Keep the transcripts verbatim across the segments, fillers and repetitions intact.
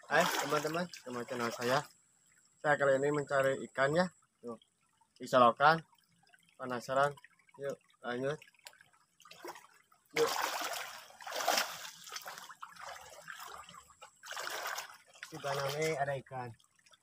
Hai teman-teman, teman channel saya. Saya kali ini mencari ikan ya. Tuh, di selokan. Penasaran? Yuk, lanjut. Yuk. Di mana nih ada ikan?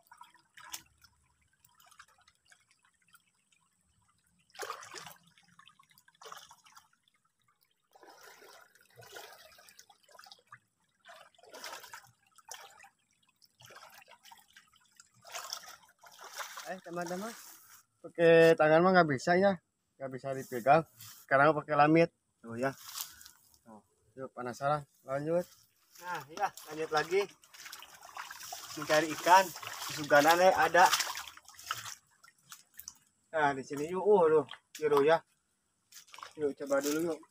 Eh teman-teman, pakai tangan mah nggak bisa ya, nggak bisa dipegang. Sekarang pakai lamit. Tuh ya. Tuh, yuk penasaran? Lanjut. Nah ya, lanjut lagi mencari ikan. Di Suganane ada. Nah di sini yuk, uh loh, biru ya. Yuk coba dulu yuk.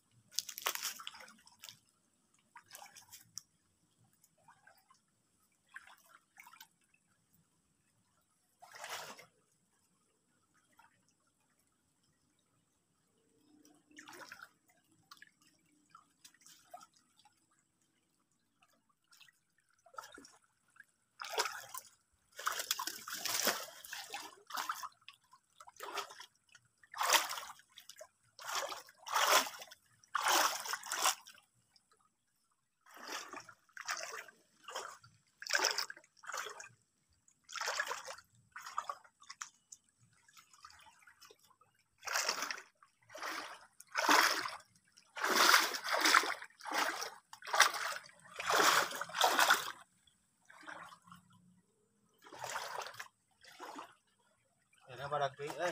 Ya pada tuh, eh.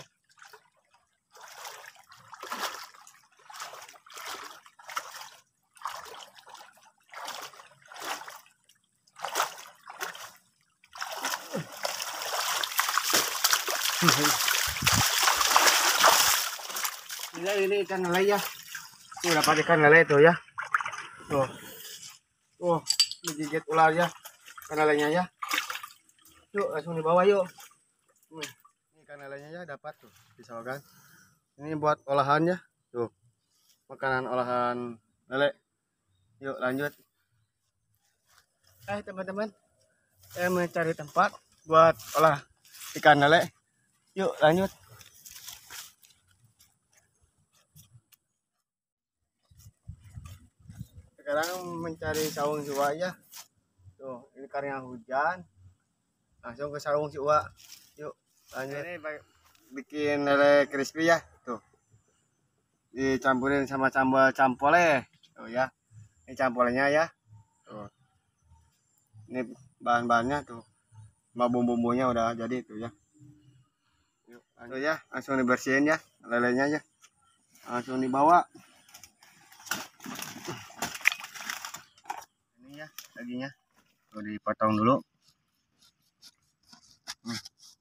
Ini, ini ikan lele ya. Tuh dapat ikan lele tuh ya. Tuh. Tuh, digigit ular ya. Ikan lelenya ya. Yuk langsung dibawa yuk. Nih, ini ikan lelenya ya dapat tuh disalurkan. Ini buat olahan ya. Tuh. Makanan olahan lele. Yuk lanjut. Eh teman-teman, saya mencari tempat buat olah ikan lele. Yuk lanjut. Sekarang mencari saung si Uwa ya. Tuh, ini karena hujan. Langsung ke saung si Uwa. Yuk, lanjut. Ini bikin lele crispy ya. Tuh. Dicampurin sama sambal campole. Tuh ya. Ini campolenya ya. Tuh. Ini bahan-bahannya tuh. Sama bumbu-bumbunya udah jadi tuh ya. Yuk, lanjut ya. Langsung dibersihin ya lelenya ya. Langsung dibawa. Ya dagingnya tuh dipotong dulu. Hmm.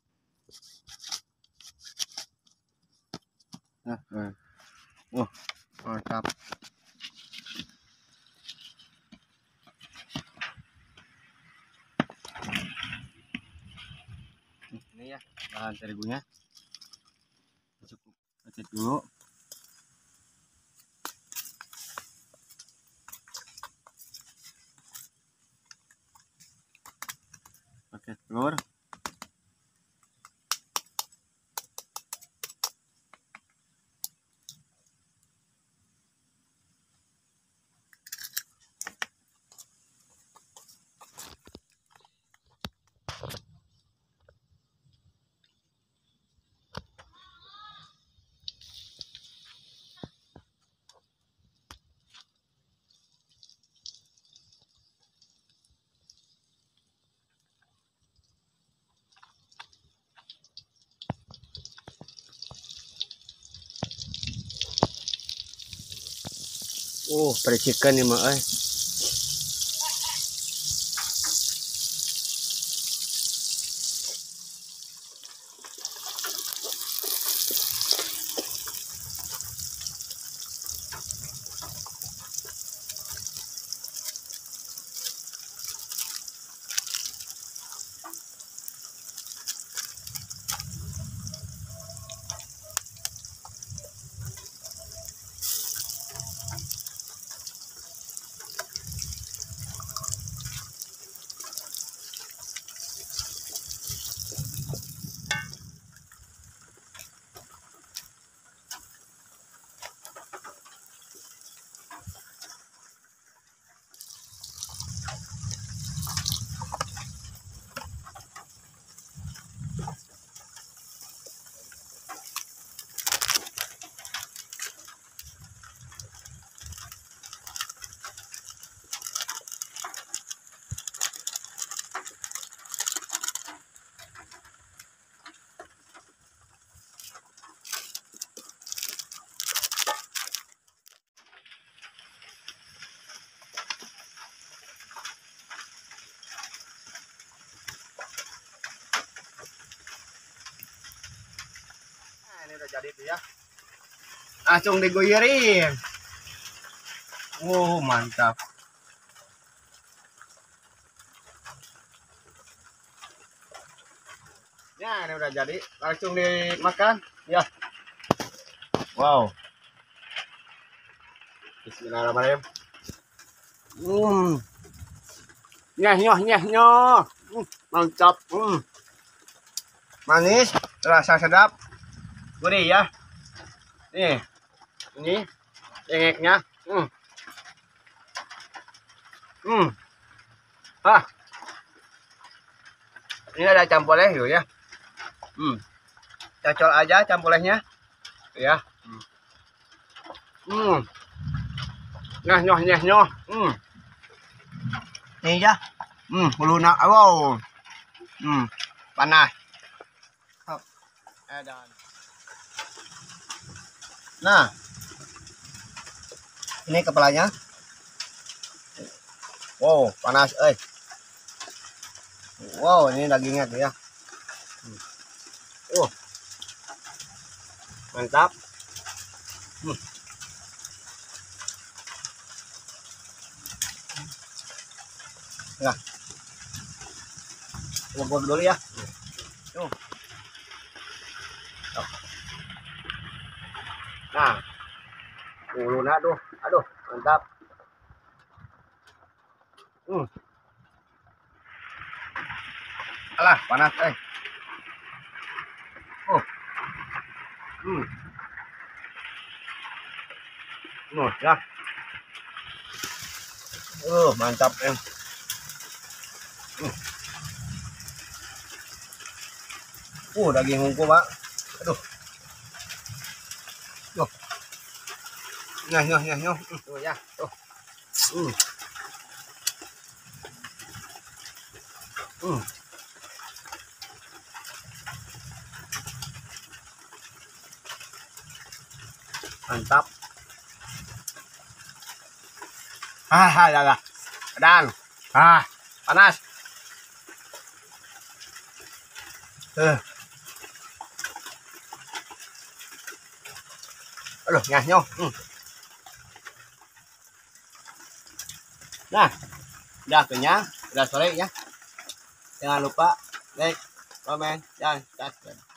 Nah, nah. Wah, mantap. Ini ya bahan terigunya, cukup kecil dulu. Pakai telur. Oh, percikan nih mak eh. jadi tuh ya. Langsung diguyirin. Oh, mantap. Ya, ini udah jadi. Langsung dimakan. Ya. Wow. Bismillahirrahmanirrahim. Hmm. Nyah, nyah, nyah, nyah. Hmm, mantap. Hmm. Manis, rasa sedap. Gurih ya. Nih. Ini cengeknya. Hmm. Hmm. Ah. Ini ada campoleh yuk ya. Hmm. Cocol aja campolehnya. Ya. Hmm. Hmm. Nyah, nyah, nyah, nyah. Hmm. Ini ya. Hmm, lunak. Wow. Hmm. Panas. Edan. Nah. Ini kepalanya. Wow, panas, eh. Wow, ini dagingnya tuh ya. Hmm. Uh. Mantap. Hmm. Nah. Lembut dulu ya. Tuh. Nah. Ulu nak tuh. Aduh, mantap. Hmm. Alah, panas, eh. Oh. Hmm. Nuh, ya. Uh, mantap, em. Hmm. Uh, daging ungku, Pak. Aduh. Tuh. Nyah, nyah, nyah, nyah. Tuh ya. Tuh. Hmm. Hmm. Mantap. Ah, ya lah. Dan. Ah, panas. Eh. Aduh, nyah, nyah. Hmm. Nah, udah kenyang, udah sore ya. Jangan lupa like, komen, dan subscribe.